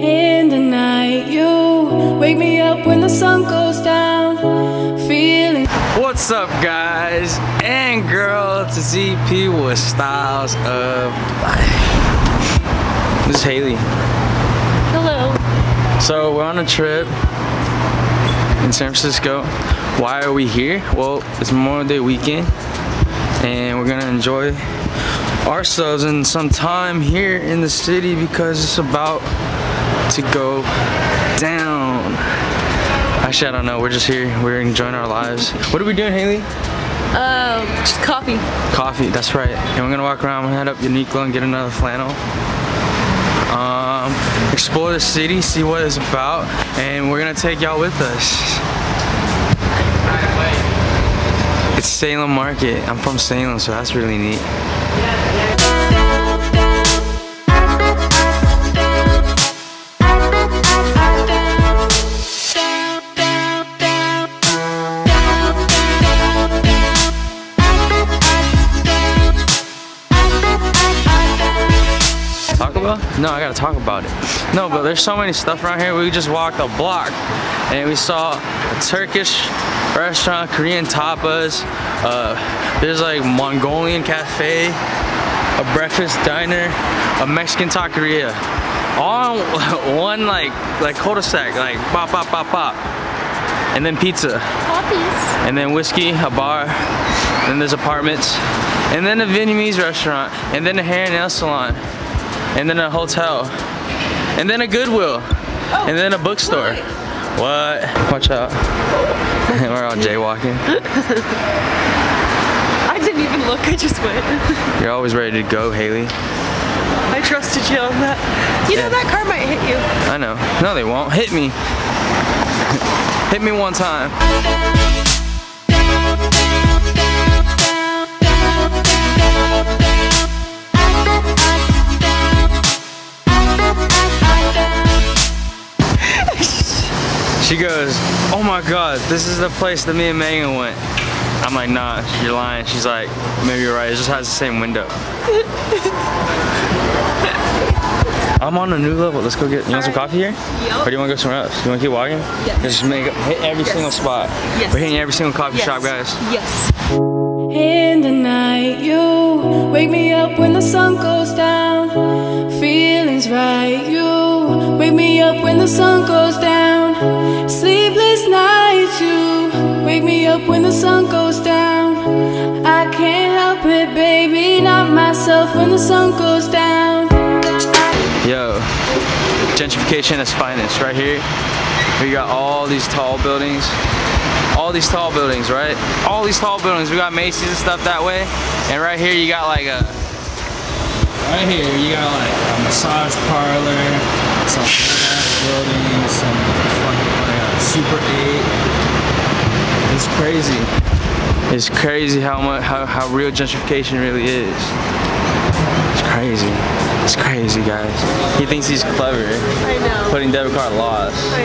In the night, you wake me up when the sun goes down. Feeling. What's up, guys and girl? It's ZP with Styles of Life. This is Haley. Hello. So we're on a trip in San Francisco. Why are we here? Well, it's Memorial Day weekend, and we're gonna enjoy ourselves and some time here in the city because it's about to go down. Actually, I don't know. We're just here. We're enjoying our lives. What are we doing, Haley? Just coffee. Coffee, that's right. And we're gonna walk around, we'll head up Uniqlo and get another flannel. Explore the city, see what it's about, and we're gonna take y'all with us. It's Salem Market. I'm from Salem, so that's really neat. No, I gotta talk about it. No, but there's so many stuff around here. We just walked a block and we saw a Turkish restaurant, Korean tapas, there's like Mongolian cafe, a breakfast diner, a Mexican taqueria. All on one like cul-de-sac, like pop, pop, pop, pop. And then pizza. Poppies. And then whiskey, a bar, then there's apartments, and then a Vietnamese restaurant, and then a hair and nail salon. And then a hotel, and then a Goodwill, and then a bookstore. What? Watch out. We're all jaywalking. I didn't even look, I just went. You're always ready to go, Haley. I trusted you on that. You know that car might hit you. I know. No, they won't. Hit me. Hit me one time. She goes, oh my god, this is the place that me and Megan went. I'm like, nah, you're lying. She's like, maybe you're right, it just has the same window. I'm on a new level. Let's go get, you want some coffee here? Yep. Or do you want to go somewhere else? You want to keep walking? Yes. Just hit every single spot. Yes. We're hitting every single coffee shop, guys. Yes. In the night, you wake me up when the sun goes down. Feelings right, you wake me up when the sun goes down. Sleepless nights, you wake me up when the sun goes down. I can't help it, baby, not myself when the sun goes down. Yo, gentrification at its finest, right here. We got all these tall buildings. All these tall buildings, right? All these tall buildings. We got Macy's and stuff that way. And right here you got like a... Right here you got like a massage parlor, some buildings, some Super 8. It's crazy. It's crazy how real gentrification really is. It's crazy. It's crazy, guys. He thinks he's clever. I know. Putting debit card loss. I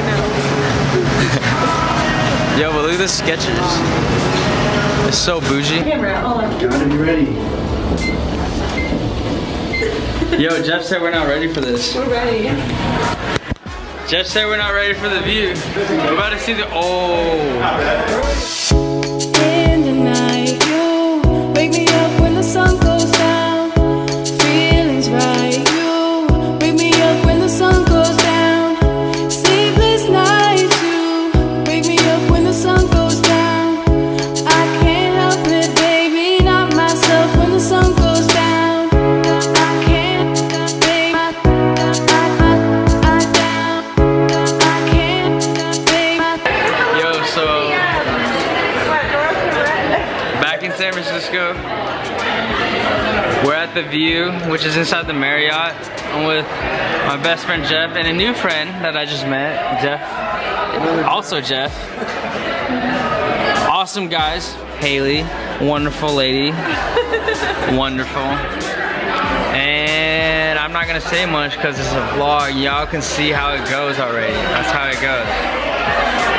know. Yo, but look at the Skechers. It's so bougie. Gotta be ready. Yo, Jeff said we're not ready for this. We're ready. Jeff said we're not ready for the view. We're about to see the, In the night, you wake me up when the sun goes down. Feelings right, you wake me up when the sun goes down. Sleepless nights, you wake me up when the sun goes down. I can't help it, baby, not myself when the sun goes down. I can't, baby, I can't, baby. Yo, so back in San Francisco, we're at the View, which is inside the Marriott. I'm with my best friend Jeff and a new friend that I just met, Jeff. Also Jeff. Awesome guys. Haley, wonderful lady. Wonderful. And I'm not gonna say much because it's a vlog. Y'all can see how it goes already. That's how it goes.